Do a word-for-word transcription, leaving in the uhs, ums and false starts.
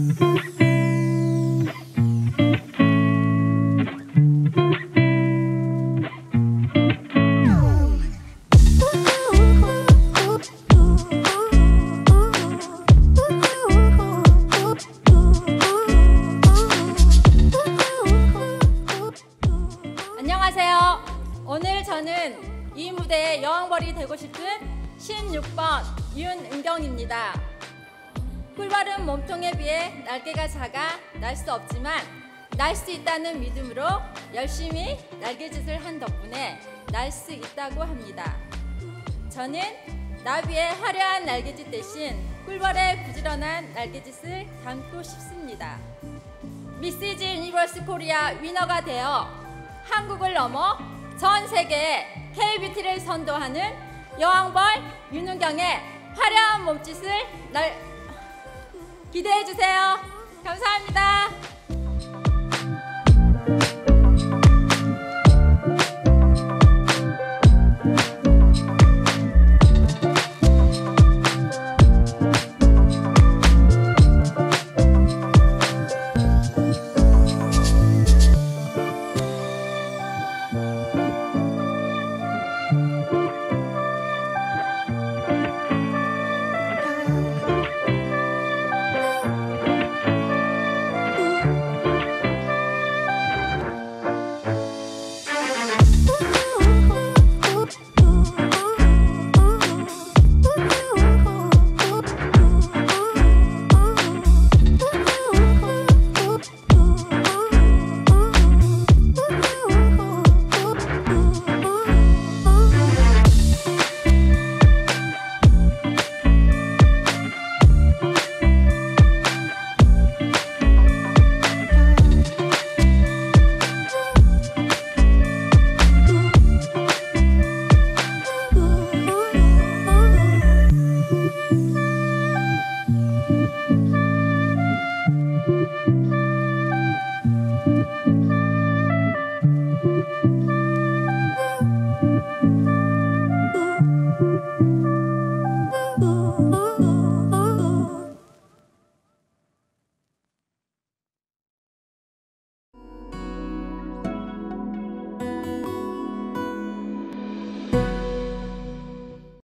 안녕하세요. 오늘 저는 이 무대의 여왕벌이 되고 싶은 십육 번 윤은경입니다. 꿀바른 몸통에 비해 날개가 작아 날 수 없지만 날 수 있다는 믿음으로 열심히 날개짓을 한 덕분에 날 수 있다고 합니다. 저는 나비의 화려한 날개짓 대신 꿀벌의 부지런한 날개짓을 담고 싶습니다. 미시즈 유니버스 코리아 위너가 되어 한국을 넘어 전 세계에 K-뷰티를 선도하는 여왕벌 윤은경의 화려한 몸짓을 날... 기대해주세요. 감사합니다.